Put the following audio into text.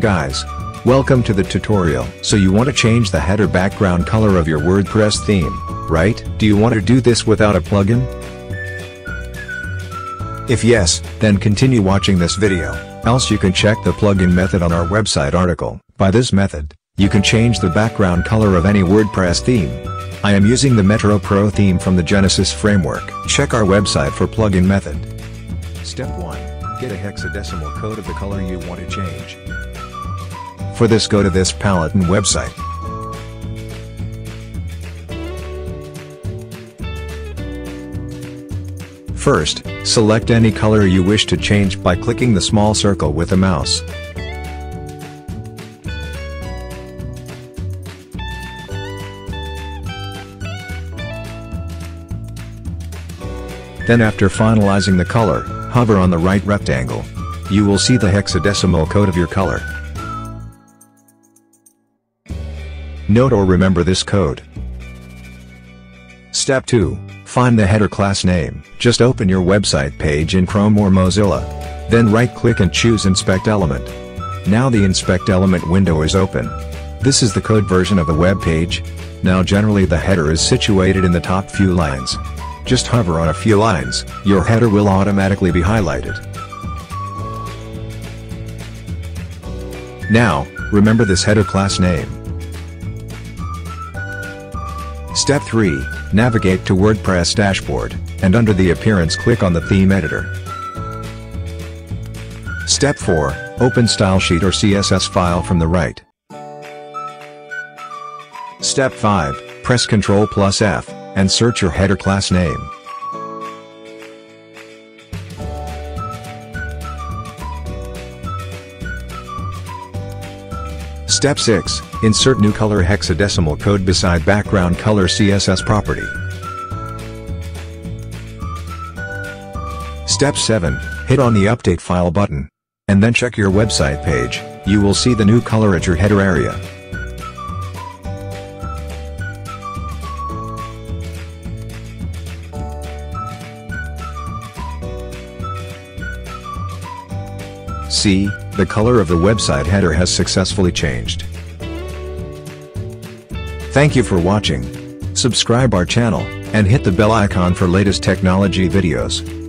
guys. Welcome to the tutorial. So you want to change the header background color of your WordPress theme, right? Do you want to do this without a plugin? If yes, then continue watching this video, else you can check the plugin method on our website article. By this method, you can change the background color of any WordPress theme. I am using the Metro Pro theme from the Genesis framework. Check our website for plugin method. Step 1. Get a hexadecimal code of the color you want to change. For this, go to this palette and website. First, select any color you wish to change by clicking the small circle with the mouse. Then after finalizing the color, hover on the right rectangle. You will see the hexadecimal code of your color. Note or remember this code. Step 2. Find the header class name. Just open your website page in Chrome or Mozilla. Then right-click and choose Inspect Element. Now the Inspect Element window is open. This is the code version of the web page. Now generally the header is situated in the top few lines. Just hover on a few lines, your header will automatically be highlighted. Now, remember this header class name. Step 3. Navigate to WordPress dashboard, and under the appearance click on the theme editor. Step 4. Open stylesheet or CSS file from the right. Step 5. Press Ctrl+F, and search your header class name. Step 6. Insert new color hexadecimal code beside background color CSS property. Step 7. Hit on the Update File button. And then check your website page. You will see the new color at your header area. See, the color of the website header has successfully changed. Thank you for watching. Subscribe our channel, and hit the bell icon for latest technology videos.